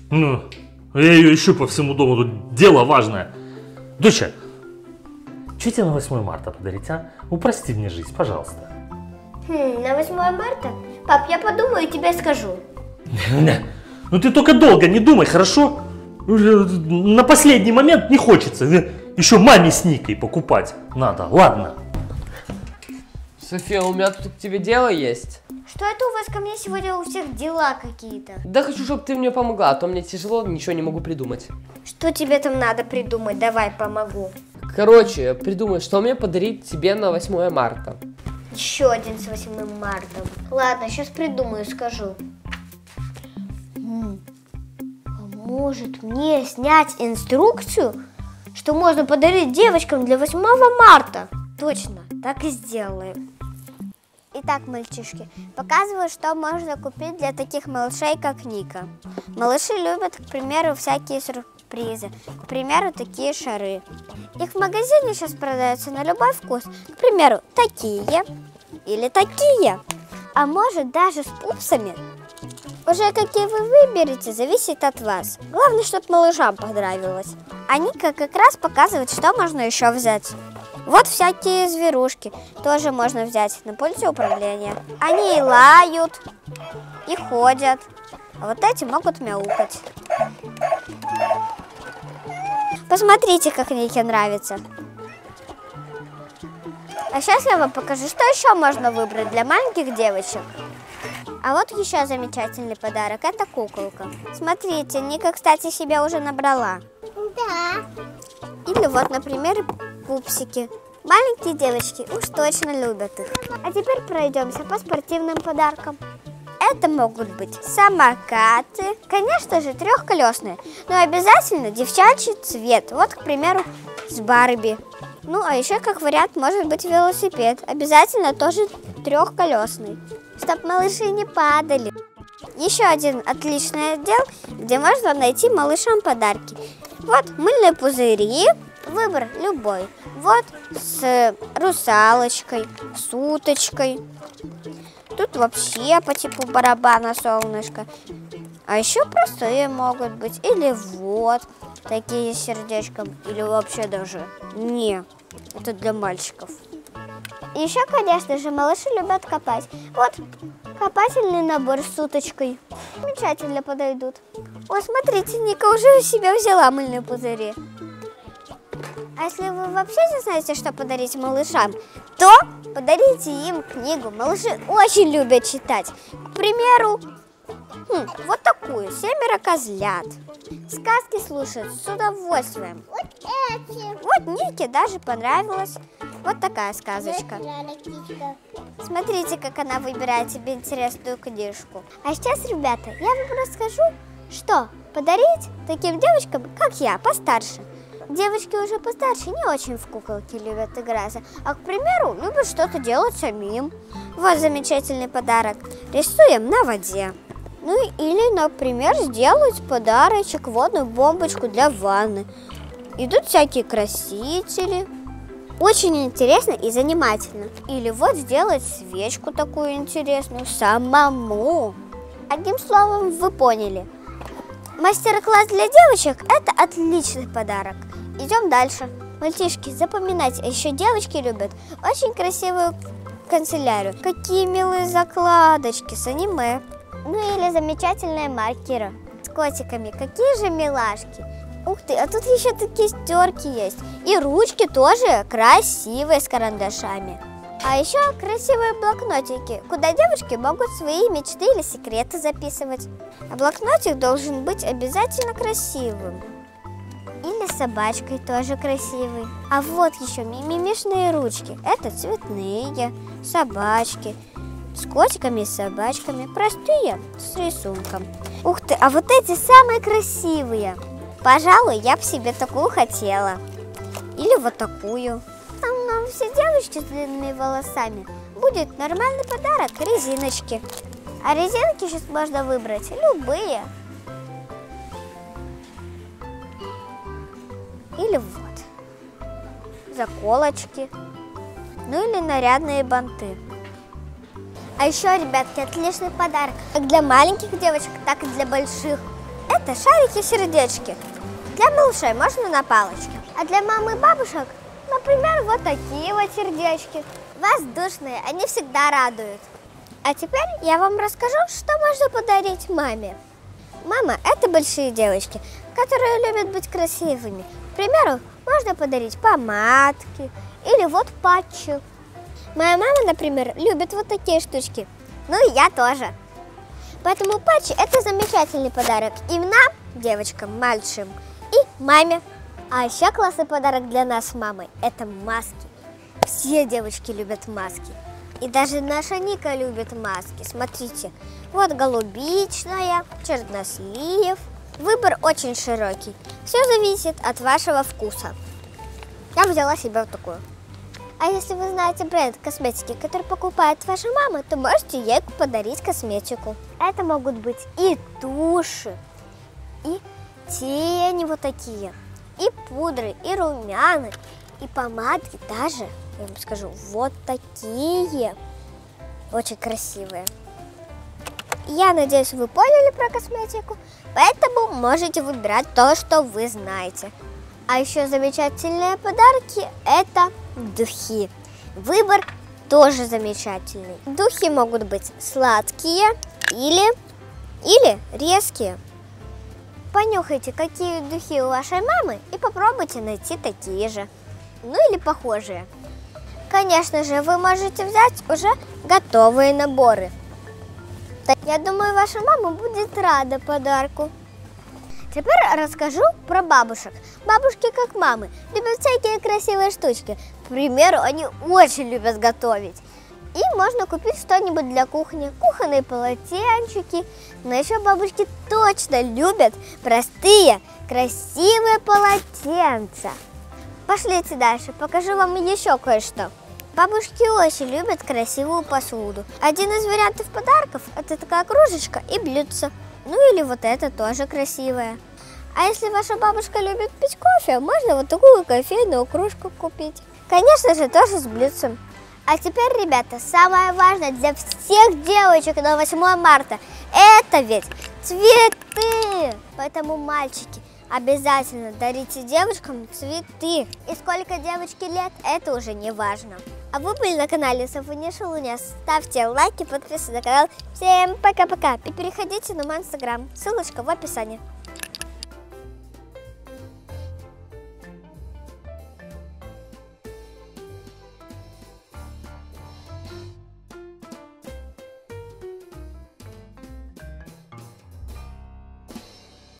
Ну, я ее ищу по всему дому, тут дело важное. Доча, что тебе на 8 марта подарить, а? Упрости мне жизнь, пожалуйста. На 8 марта? Пап, я подумаю и тебе скажу. Ну ты только долго не думай, хорошо? На последний момент не хочется. Еще маме с Никой покупать надо, ладно? София, у меня тут к тебе дело есть. Что это у вас ко мне сегодня у всех дела какие-то? Да хочу, чтобы ты мне помогла, а то мне тяжело, ничего не могу придумать. Что тебе там надо придумать? Давай, помогу. Короче, придумай, что мне подарить тебе на 8 марта. Еще один с 8 марта. Ладно, сейчас придумаю, скажу. А может мне снять инструкцию, что можно подарить девочкам для 8 марта? Точно, так и сделаем. Итак, мальчишки, показываю, что можно купить для таких малышей, как Ника. Малыши любят, к примеру, всякие сюрпризы. К примеру, такие шары. Их в магазине сейчас продаются на любой вкус. К примеру, такие или такие. А может даже с пупсами. Уже какие вы выберете, зависит от вас. Главное, чтобы малышам понравилось. А Ника как раз показывает, что можно еще взять. Вот всякие зверушки тоже можно взять на пульте управления. Они и лают, и ходят, а вот эти могут мяукать. Посмотрите, как Нике нравится. А сейчас я вам покажу, что еще можно выбрать для маленьких девочек. А вот еще замечательный подарок, это куколка. Смотрите, Ника, кстати, себе уже набрала. Да. Или вот, например, пупсики. Маленькие девочки уж точно любят их. А теперь пройдемся по спортивным подаркам. Это могут быть самокаты, конечно же, трехколесные, но обязательно девчачий цвет. Вот, к примеру, с Барби. Ну, а еще, как вариант, может быть велосипед. Обязательно тоже трехколесный, чтобы малыши не падали. Еще один отличный отдел, где можно найти малышам подарки. Вот мыльные пузыри, выбор любой. Вот с русалочкой, с уточкой. Тут вообще по типу барабана солнышко. А еще простые могут быть. Или вот такие с сердечком. Или вообще даже не. Это для мальчиков. Еще, конечно же, малыши любят копать. Вот копательный набор с уточкой. Замечательно подойдут. О, смотрите, Ника уже у себя взяла мыльные пузыри. А если вы вообще не знаете, что подарить малышам, то подарите им книгу. Малыши очень любят читать. К примеру, вот такую, «Семеро козлят». Сказки слушают с удовольствием. Вот эти. Вот Нике даже понравилась. Вот такая сказочка. Смотрите, как она выбирает себе интересную книжку. А сейчас, ребята, я вам расскажу, что подарить таким девочкам, как я, постарше. Девочки уже постарше не очень в куколки любят играться, а, к примеру, любят что-то делать самим. Вот замечательный подарок. Рисуем на воде. Ну или, например, сделать подарочек, водную бомбочку для ванны. Идут всякие красители. Очень интересно и занимательно. Или вот сделать свечку такую интересную самому. Одним словом, вы поняли. Мастер-класс для девочек – это отличный подарок. Идем дальше. Мальчишки, запоминайте, а еще девочки любят очень красивую канцелярию. Какие милые закладочки с аниме. Ну или замечательные маркеры с котиками. Какие же милашки. Ух ты, а тут еще такие стерки есть. И ручки тоже красивые с карандашами. А еще красивые блокнотики, куда девушки могут свои мечты или секреты записывать. А блокнотик должен быть обязательно красивым. Или с собачкой тоже красивый. А вот еще мимимишные ручки. Это цветные собачки. С котиками и собачками. Простые, с рисунком. Ух ты, а вот эти самые красивые. Пожалуй, я бы себе такую хотела. Или вот такую. Нам все девочки с длинными волосами. Будет нормальный подарок – резиночки. А резинки сейчас можно выбрать любые. Или вот заколочки. Ну или нарядные банты. А еще, ребятки, отличный подарок как для маленьких девочек, так и для больших. это шарики-сердечки. Для малышей можно на палочке. А для мамы и бабушек, например, вот такие вот сердечки. Воздушные, они всегда радуют. А теперь я вам расскажу, что можно подарить маме. Мама – это большие девочки, которые любят быть красивыми. К примеру, можно подарить помадки или вот патчи. Моя мама, например, любит вот такие штучки. Ну и я тоже. Поэтому патчи – это замечательный подарок и нам, девочкам, мальчикам, и маме. А еще классный подарок для нас с мамой – это маски. Все девочки любят маски. И даже наша Ника любит маски. Смотрите, вот голубичная, чернослив. Выбор очень широкий. Все зависит от вашего вкуса. Я взяла себе вот такую. А если вы знаете бренд косметики, который покупает ваша мама, то можете ей подарить косметику. Это могут быть и туши, и тени вот такие, и пудры, и румяна, и помадки даже, я вам скажу, вот такие. Очень красивые. Я надеюсь, вы поняли про косметику, поэтому можете выбирать то, что вы знаете. А еще замечательные подарки – это духи. Выбор тоже замечательный. Духи могут быть сладкие или резкие. Понюхайте, какие духи у вашей мамы, и попробуйте найти такие же. Ну или похожие. Конечно же, вы можете взять уже готовые наборы. Я думаю, ваша мама будет рада подарку. Теперь расскажу про бабушек. Бабушки, как мамы, любят всякие красивые штучки. К примеру, они очень любят готовить. И можно купить что-нибудь для кухни. Кухонные полотенчики. Но еще бабушки точно любят простые, красивые полотенца. Пошлите дальше, покажу вам еще кое-что. Бабушки очень любят красивую посуду. Один из вариантов подарков – это такая кружечка и блюдце. Ну или вот это тоже красивое. А если ваша бабушка любит пить кофе, можно вот такую кофейную кружку купить. Конечно же, тоже с блюдцем. А теперь, ребята, самое важное для всех девочек на 8 марта – это ведь цветы. Поэтому, мальчики, обязательно дарите девочкам цветы. И сколько девочке лет, это уже не важно. А вы были на канале Софония Шалуня. Ставьте лайки, подписывайтесь на канал. Всем пока-пока. И переходите на мой инстаграм. Ссылочка в описании.